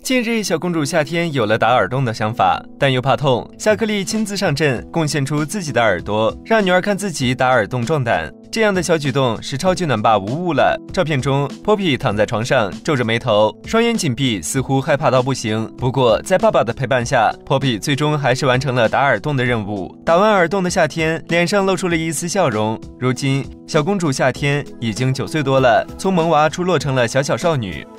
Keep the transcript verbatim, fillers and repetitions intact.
近日，小公主夏天有了打耳洞的想法，但又怕痛。夏克立亲自上阵，贡献出自己的耳朵，让女儿看自己打耳洞壮胆。这样的小举动使超级暖爸无误了。照片中 ，Poppy 躺在床上，皱着眉头，双眼紧闭，似乎害怕到不行。不过，在爸爸的陪伴下 ，Poppy 最终还是完成了打耳洞的任务。打完耳洞的夏天，脸上露出了一丝笑容。如今，小公主夏天已经九岁多了，从萌娃出落成了小小少女。